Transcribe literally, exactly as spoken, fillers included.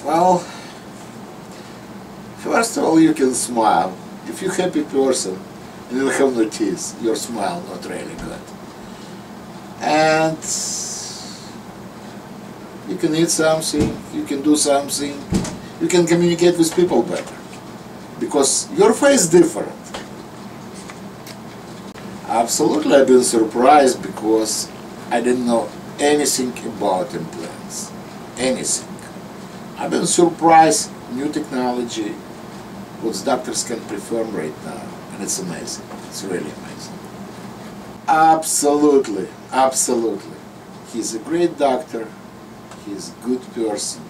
Well, first of all, you can smile. If you're a happy person and you have no teeth, your smile not really good. And you can eat something, you can do something, you can communicate with people better. Because your face is different. Absolutely, I've been surprised because I didn't know anything about implants. Anything. I've been surprised, new technology, what doctors can perform right now, and it's amazing. It's really amazing. Absolutely, absolutely. He's a great doctor, he's a good person,